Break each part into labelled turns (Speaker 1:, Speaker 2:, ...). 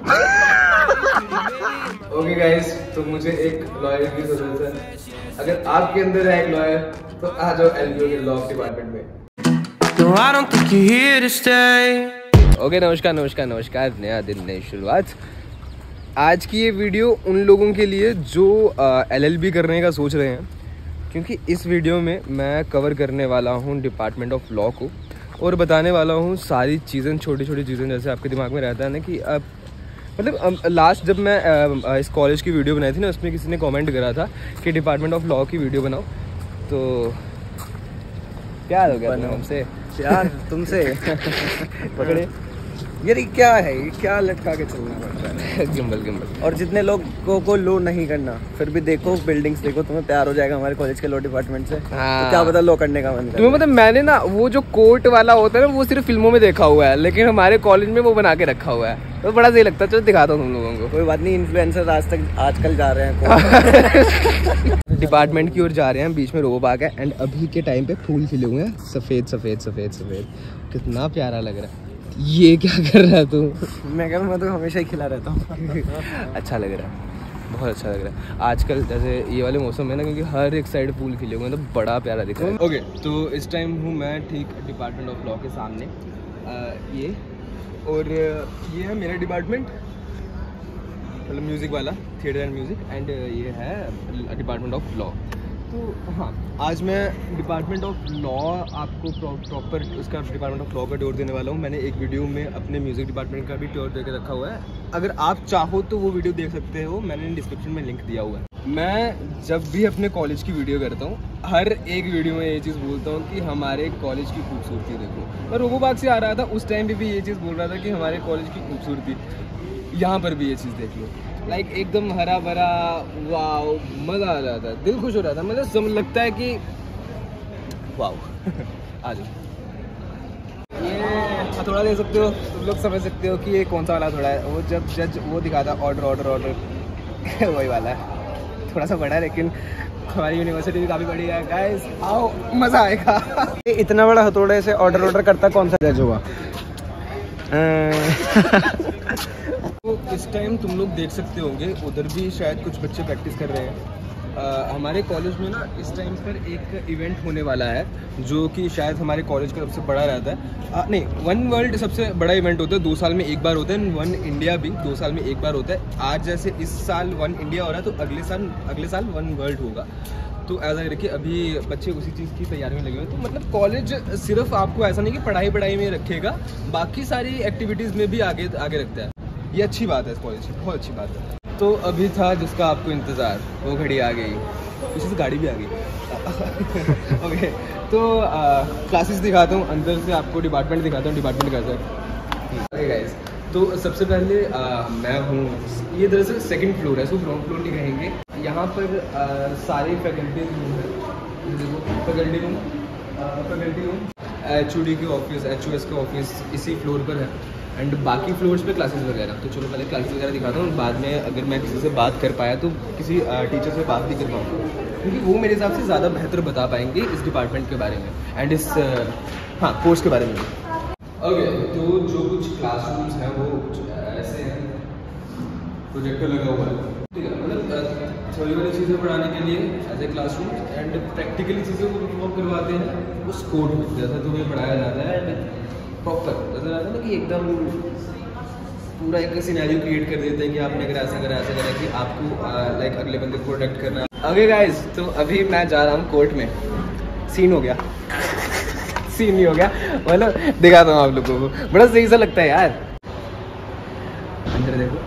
Speaker 1: Okay guys, तो मुझे एक लॉयर की जरूरत है। अगर आपके अंदर है एक लॉयर तो आ जाओ एलबीओ के लॉ डिपार्टमेंट में। ओके, नमस्कार, नया दिन नई शुरुआत। आज की ये वीडियो उन लोगों के लिए जो एलएलबी करने का सोच रहे हैं, क्योंकि इस वीडियो में मैं कवर करने वाला हूँ डिपार्टमेंट ऑफ लॉ को और बताने वाला हूँ सारी चीज़ें, छोटी छोटी चीज़ें, जैसे आपके दिमाग में रहता है ना कि अब मतलब लास्ट जब मैं इस कॉलेज की वीडियो बनाई थी ना, उसमें किसी ने कमेंट करा था कि डिपार्टमेंट ऑफ लॉ की वीडियो बनाओ, तो प्यार हो गया हमसे,
Speaker 2: प्यार तुमसे
Speaker 1: पकड़े
Speaker 2: यार। ये क्या है, ये क्या लटका के चलना पड़ता है?
Speaker 1: गिम्बल।
Speaker 2: और जितने लोगों को लो नहीं करना, फिर भी देखो बिल्डिंग्स देखो, तुम्हें प्यार हो जाएगा हमारे कॉलेज के लॉ डिपार्टमेंट से।
Speaker 1: हाँ।
Speaker 2: तो क्या पता लो करने का मन करे।
Speaker 1: तुम्हें मतलब मैंने ना वो जो कोर्ट वाला होता है ना, वो सिर्फ फिल्मों में देखा हुआ है, लेकिन हमारे कॉलेज में वो बना के रखा हुआ है, तो बड़ा सही लगता है। चलो दिखाता हूँ तुम लोगों को।
Speaker 2: कोई बात नहीं, इन्फ्लुएंसर आजकल जा रहे हैं
Speaker 1: डिपार्टमेंट की ओर जा रहे हैं, बीच में रोबो बाग है एंड अभी के टाइम पे फूल खिले हुए हैं, सफेद। कितना प्यारा लग रहा है। ये क्या कर रहा है तू?
Speaker 2: मैं तो हमेशा ही खिला रहता हूँ।
Speaker 1: अच्छा लग रहा है, बहुत अच्छा लग रहा है आजकल, जैसे ये वाले मौसम में ना, क्योंकि हर एक साइड फूल खिले हुए हैं, तो बड़ा प्यारा दिख रहा है। ओके, तो इस टाइम हूँ मैं ठीक डिपार्टमेंट ऑफ लॉ के सामने, ये और ये है मेरा डिपार्टमेंट, मतलब म्यूज़िक वाला, थिएटर एंड म्यूज़िक, एंड ये है डिपार्टमेंट ऑफ लॉ। तो हाँ, आज मैं डिपार्टमेंट ऑफ लॉ आपको प्रॉपर उसका डिपार्टमेंट ऑफ लॉ का टूर देने वाला हूँ। मैंने एक वीडियो में अपने म्यूज़िक डिपार्टमेंट का भी टूर दे के रखा हुआ है, अगर आप चाहो तो वो वीडियो देख सकते हो, मैंने डिस्क्रिप्शन में लिंक दिया हुआ है। मैं जब भी अपने कॉलेज की वीडियो करता हूँ, हर एक वीडियो में ये चीज़ बोलता हूँ कि हमारे कॉलेज की खूबसूरती देखो। मैं रोबोबाग से आ रहा था, उस टाइम पे भी ये चीज़ बोल रहा था कि हमारे कॉलेज की खूबसूरती, यहाँ पर भी ये चीज़ देख लो, लाइक एकदम हरा भरा, वाव, मज़ा आ जाता है, दिल खुश हो रहा था। मतलब लगता है कि वाव। आ जाओ, ये हथौड़ा दे सकते हो तुम लोग, समझ सकते हो कि ये कौन सा वाला हथौड़ा है। वो जब जज वो दिखाता ऑर्डर वही वाला है, थोड़ा सा बड़ा है, लेकिन हमारी यूनिवर्सिटी भी काफ़ी बड़ी है गाइस, आओ मज़ा आएगा।
Speaker 2: इतना बड़ा हथौड़े से ऑर्डर करता कौन सा जज होगा?
Speaker 1: तो इस टाइम तुम लोग देख सकते होंगे, उधर भी शायद कुछ बच्चे प्रैक्टिस कर रहे हैं। हमारे कॉलेज में ना इस टाइम पर एक इवेंट होने वाला है, जो कि शायद हमारे कॉलेज का सबसे बड़ा रहता है। नहीं, वन वर्ल्ड सबसे बड़ा इवेंट होता है, 2 साल में एक बार होता है, वन इंडिया भी 2 साल में एक बार होता है। आज जैसे इस साल वन इंडिया हो रहा है, तो अगले साल वन वर्ल्ड होगा। तो ऐसा करके अभी बच्चे उसी चीज़ की तैयारी में लगे हुए हैं। तो मतलब कॉलेज सिर्फ आपको ऐसा नहीं कि पढ़ाई में रखेगा, बाकी सारी एक्टिविटीज़ में भी आगे रखता है। ये अच्छी बात है इस कॉलेज की, बहुत अच्छी बात है। तो अभी था जिसका आपको इंतज़ार, वो घड़ी आ गई, उसी से गाड़ी भी आ गई। ओके, तो क्लासेस दिखाता हूँ, अंदर से आपको डिपार्टमेंट दिखाता हूँ, डिपार्टमेंट कैसा है। ओके गाइस, तो सबसे पहले मैं हूँ, ये दरअसल सेकंड फ्लोर है, इसको ग्राउंड फ्लोर नहीं कहेंगे। यहाँ पर सारे फैकल्टी रूम है, फैकल्टी रूम, HOD के ऑफिस, HOS के ऑफिस इसी फ्लोर पर है, एंड बाकी फ्लोर्स पे क्लासेस वगैरह। तो चलो पहले क्लासेस वगैरह दिखाता हूँ, बाद में अगर मैं किसी से बात कर पाया तो किसी टीचर से बात भी कर पाऊँगा, क्योंकि वो मेरे हिसाब से ज़्यादा बेहतर बता पाएंगे इस डिपार्टमेंट के बारे में एंड इस कोर्स के बारे में। ओके, तो जो कुछ क्लासरूम्स हैं वो कुछ ऐसे हैं, प्रोजेक्टर लगा हुआ है, ठीक है, मतलब थोड़ी बड़ी चीज़ें पढ़ाने के लिए as a classroom, and practically चीज़ों को परफॉर्म करवाते हैं उस कोड में, जैसा तुम्हें पढ़ाया जाता है, एंड प्रॉपर जैसा रहता है ना कि एकदम पूरा एक सिनेरियो क्रिएट कर देते हैं कि आपने अगर ऐसा करा कि आपको लाइक अगले बंदे को प्रोटेक्ट करना है। ओके गाइस, तो अभी मैं जा रहा हूँ कोर्ट में। सीन हो गया, सीन नहीं हो गया, मतलब दिखाता हूँ आप लोगों को, बड़ा सही सा लगता है यार। अंदर देखो,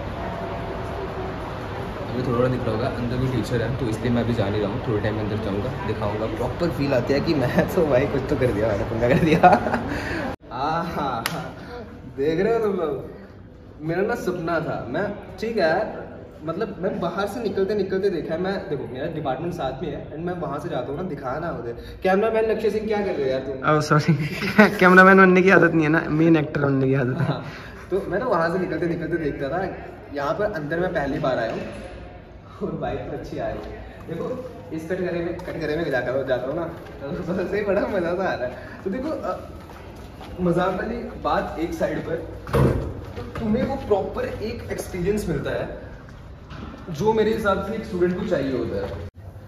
Speaker 1: अभी थोड़ा दिख रहा होगा, अंदर भी टीचर है, तो इसलिए मैं अभी जा नहीं रहा हूँ, थोड़े टाइम में अंदर जाऊँगा, दिखाऊँगा। प्रॉपर फील आती है कि मैं तो भाई कुछ तो कर दिया, मैंने पंगा कर दिया। हाँ, देख रहे हो तुम लोग, मेरा ना सपना था, मैं ठीक है यार, मतलब मैं बाहर से निकलते देखा है। मैं देखो, मेरा डिपार्टमेंट साथ में है, एंड मैं वहाँ से जाता हूँ ना, दिखाना उधर। कैमरामैन लक्ष्य सिंह क्या कर रहे हो यार तुम?
Speaker 2: ओह सॉरी, कैमरामैन बनने की आदत नहीं है ना, मेन एक्टर बनने की आदत है।
Speaker 1: तो मैं ना वहाँ से निकलते देखता था, यहाँ पर अंदर मैं पहली बार आया हूँ और बाइक तो अच्छी आ रही है। देखो, इस कटघरे में जाता हूँ ना, तो सही बड़ा मज़ा आ रहा है। तो देखो, मजाक वाली बात एक साइड पर, तो तुम्हें वो प्रॉपर एक एक्सपीरियंस मिलता है जो मेरे हिसाब से एक स्टूडेंट को चाहिए होता है।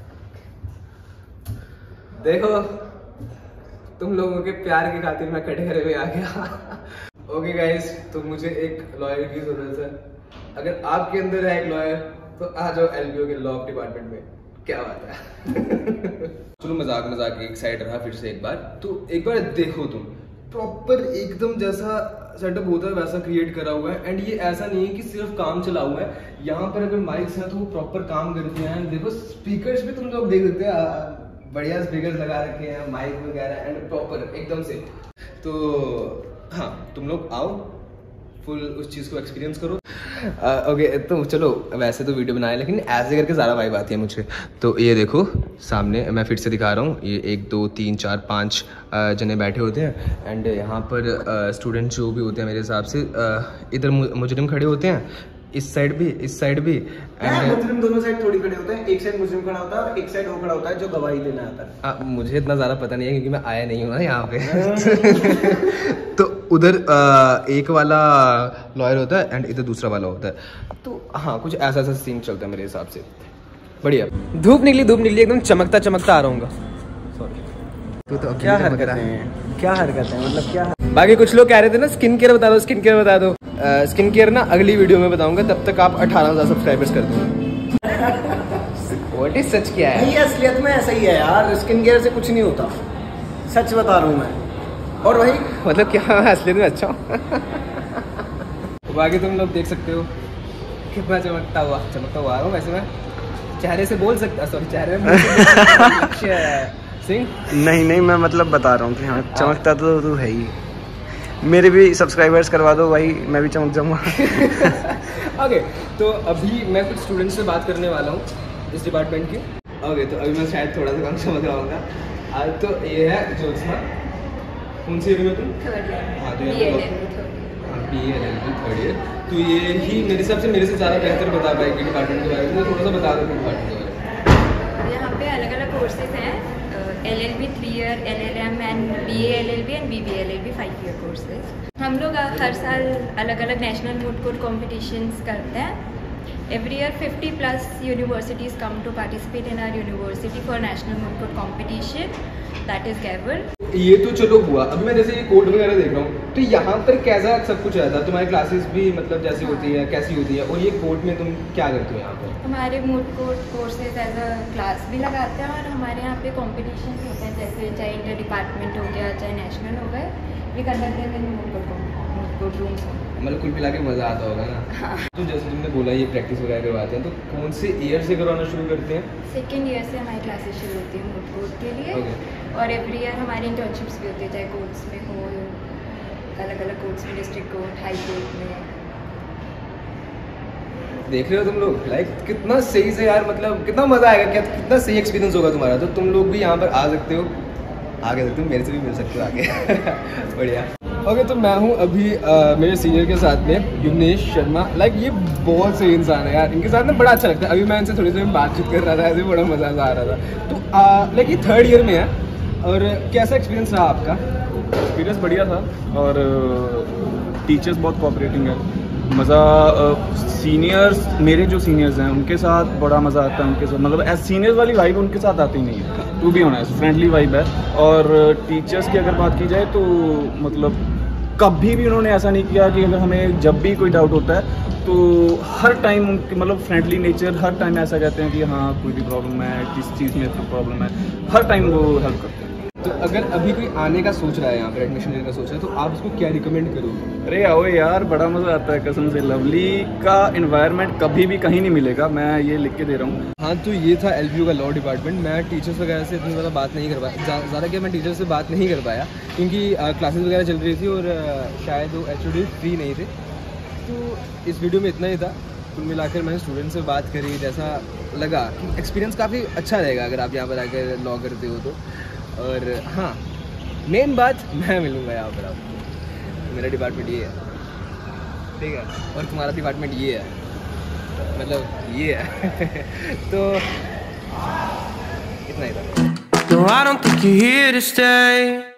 Speaker 1: देखो तुम लोगों के प्यार की खातिर मैं कटघरे में आ गया। ओके गाइस, तो मुझे एक लॉयर की जरूरत है। अगर आपके अंदर है एक लॉयर तो आ जाओ एलबीओ के लॉ डिपार्टमेंट में। क्या बात है। चलो मजाक एक साइड रहा, फिर से एक बार तो एक बार देखो तुम प्रॉपर एकदम जैसा सेटअप होता है वैसा क्रिएट करा हुआ है। एंड ये ऐसा नहीं है कि सिर्फ काम चला हुआ है, यहाँ पर अगर माइक्स हैं तो वो प्रॉपर काम करते हैं। देखो स्पीकर्स भी तुम लोग देख सकते हैं, बढ़िया स्पीकर्स लगा रखे हैं, माइक वगैरह एंड प्रॉपर एकदम से। तो हाँ, तुम लोग आओ, फुल उस चीज़ को एक्सपीरियंस करो। ओके तो चलो, वैसे तो वीडियो बनाए लेकिन ऐसे करके ज़्यादा वाइब आती है मुझे। तो ये देखो सामने मैं फिर से दिखा रहा हूँ, ये 1 2 3 4 5 जने बैठे होते हैं। एंड यहाँ पर स्टूडेंट जो भी होते हैं मेरे हिसाब से इधर मुजरिम खड़े होते हैं, इस साइड भी एंड
Speaker 2: मुजरिम दोनों साइड थोड़ी खड़े होते हैं, एक साइड मुजरिम खड़ा होता है और एक साइड वो खड़ा होता है जो गवाही देना आता है।
Speaker 1: मुझे इतना ज़्यादा पता नहीं है क्योंकि मैं आया नहीं हूँ ना यहाँ पे। तो उधर एक वाला लॉयर होता है एंड इधर दूसरा वाला होता है। तो हाँ, कुछ ऐसा सीन चलता है मेरे हिसाब से। बढ़िया। धूप निकली एकदम चमकता आ रहा हूँ। सॉरी तो
Speaker 2: क्या हरकत है मतलब क्या?
Speaker 1: बाकी कुछ लोग कह रहे थे ना स्किन केयर बता दो। स्किन केयर ना अगली वीडियो में बताऊंगा, तब तक आप 18,000 सब्सक्राइबर्स कर दो। व्हाट इज सच क्या है?
Speaker 2: ये असलियत में ऐसा ही है यार, स्किन केयर से कुछ नहीं होता, सच बता रहा हूँ मैं। और वही
Speaker 1: मतलब क्या असलियत में अच्छा तो बाकी तुम लोग देख सकते हो कितना चमकता हुआ आ रहा हूँ। वैसे मैं चेहरे से बोल सकता, सॉरी चेहरे में सिंह
Speaker 2: नहीं मैं मतलब बता रहा हूँ कि हाँ चमकता तो है ही। मेरे भी सब्सक्राइबर्स करवा दो भाई, मैं भी चमक जाऊँगा।
Speaker 1: ओके तो अभी मैं कुछ स्टूडेंट्स से बात करने वाला हूँ इस डिपार्टमेंट की। ओके तो अभी मैं शायद थोड़ा सा कम समझ रहा हूँ। तो ये है ज्योत्सना, कौन सी ईयर में तुम? हाँ तो थर्ड ईयर। तो ये ही मेरे हिसाब से मेरे से ज़्यादा बेहतर बता पाएगी डिपार्टमेंट के बारे में। थोड़ा सा बता दो डिपार्टमेंट के बारे में।
Speaker 3: यहाँ पे अलग अलग कोर्सेज हैं, LLB 3 year, LLM and BA LLB and BBA LLB 5 year courses. हम लोग हर साल अलग अलग नेशनल मूड कोर्ट कॉम्पिटिशन्स करते हैं। Every year 50+ universities come to participate in our university for national moot court competition, that is GAVR।
Speaker 1: ये तो चलो हुआ। अब मैं जैसे ये कोड वगैरह देख रहा हूँ तो यहाँ पर कैसा सब कुछ रहता है? तुम्हारी क्लासेस भी मतलब जैसी होती है कैसी होती है, और ये कोर्ट में तुम क्या करते हो यहाँ पर?
Speaker 3: हमारे moot court courses as a class भी लगाते हैं और हमारे यहाँ पे कॉम्पिटिशन होते हैं, जैसे चाहे इंटर डिपार्टमेंट हो गया चाहे नेशनल हो गए, we conduct them in moot court rooms.
Speaker 1: मतलब कुल मिला के मज़ा आता होगा ना।
Speaker 3: हाँ।
Speaker 1: तो जैसे तुमने बोला ये प्रैक्टिस वगैरह करवाते हैं, तो कौन से ईयर से करवाना शुरू करते हैं?
Speaker 3: 2nd ईयर से हमारी क्लासेस शुरू होती है मूट कोर्ट के लिए। और एवरी ईयर हमारी इंटर्नशिप्स भी होती है, चाहे कोर्ट्स में हो, अलग अलग कोर्ट्स में, डिस्ट्रिक्ट कोर्ट, हाई कोर्ट में।
Speaker 1: देख रहे हो तुम लोग, लाइक कितना सही से यार, मतलब कितना मज़ा आएगा, क्या कितना सही एक्सपीरियंस होगा तुम्हारा। तो तुम लोग भी यहाँ पर आ सकते हो, मेरे से भी मिल सकते हो आगे। बढ़िया। ओके तो मैं हूँ अभी मेरे सीनियर के साथ में युवनेश शर्मा। लाइक ये बहुत सही इंसान है यार, इनके साथ ना बड़ा अच्छा लगता है। अभी मैं इनसे थोड़ी देर में बातचीत कर रहा था, ऐसे बड़ा मज़ा आ रहा था। तो लाइक ये 3rd ईयर में है, और कैसा एक्सपीरियंस रहा आपका?
Speaker 4: एक्सपीरियंस बढ़िया था और टीचर्स बहुत कोऑपरेटिंग है, मज़ा। सीनियर्स, मेरे जो सीनियर्स हैं उनके साथ बड़ा मज़ा आता है। उनके साथ मतलब एज सीनियर्स वाली वाइब उनके साथ आती नहीं है, to be honest, friendly vibe है। और टीचर्स की अगर बात की जाए तो मतलब कभी भी उन्होंने ऐसा नहीं किया कि अगर हमें जब भी कोई डाउट होता है तो हर टाइम उनके मतलब फ्रेंडली नेचर, हर टाइम ऐसा कहते हैं कि हाँ कोई भी प्रॉब्लम है, किस चीज़ में प्रॉब्लम है, हर टाइम वो हेल्प करते हैं।
Speaker 1: तो अगर अभी कोई आने का सोच रहा है, यहाँ पर एडमिशन लेने का सोच रहा है, तो आप उसको क्या रिकमेंड करोगे?
Speaker 4: अरे आओ यार, बड़ा मज़ा आता है कसम से। लवली का इन्वायरमेंट कभी भी कहीं नहीं मिलेगा, मैं ये लिख के दे रहा हूँ।
Speaker 1: हाँ तो ये था एलबीयू का लॉ डिपार्टमेंट। मैं टीचर्स वगैरह से इतनी ज़्यादा बात नहीं कर पाया, ज़्यादा क्या मैं टीचर्स से बात नहीं कर पाया क्योंकि क्लासेस वगैरह चल रही थी और शायद वो HOD फ्री नहीं थे। तो इस वीडियो में इतना ही था। कुल मिलाकर मैंने स्टूडेंट से बात करी, जैसा लगा कि एक्सपीरियंस काफ़ी अच्छा रहेगा अगर आप यहाँ पर आकर लॉ करते हो तो। और हाँ, मेन बात, मैं मिलूँगा यहाँ पर आपको। मेरा डिपार्टमेंट ये है, ठीक है, और तुम्हारा डिपार्टमेंट ये है, मतलब ये है। तो इतना ही था।
Speaker 5: No, I don't think you're here to stay.